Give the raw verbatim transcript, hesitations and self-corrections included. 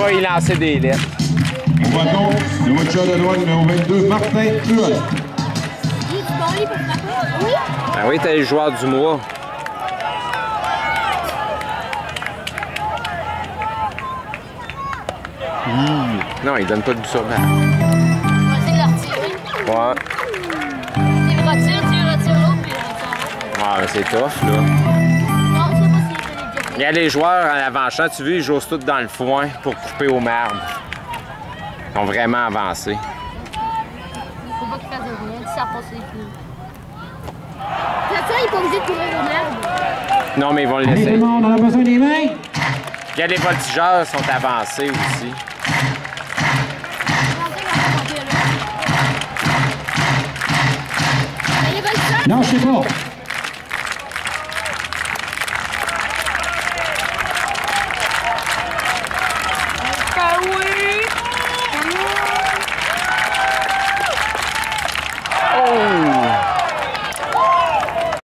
va y lancer des lettres. Au bâton, le watcher de droite numéro vingt-deux, Martin Huot. Ah oui, t'es le joueur du mois. Mmh. Non, il donne pas de but sur balle. On va essayer de le retirer. Ouais. Tu le retires, tu le retires l'autre, puis il retire. Ah, mais c'est tough, là. Non, je sais pas s'il fait les jets. Il y a les joueurs en avant-champ, tu vois, ils jouent tous dans le foin pour couper au marbre. Ils ont vraiment avancé. Faut pas qu'il fasse de rien, tu sers pas ses coups. Ça, il est pas obligé de courir au marbre. Non, mais ils vont le Allez, tout laisser. le monde, on a besoin des mains. Il y a les voltigeurs qui sont avancés aussi. Mais les voltigeurs, Non, je sais pas.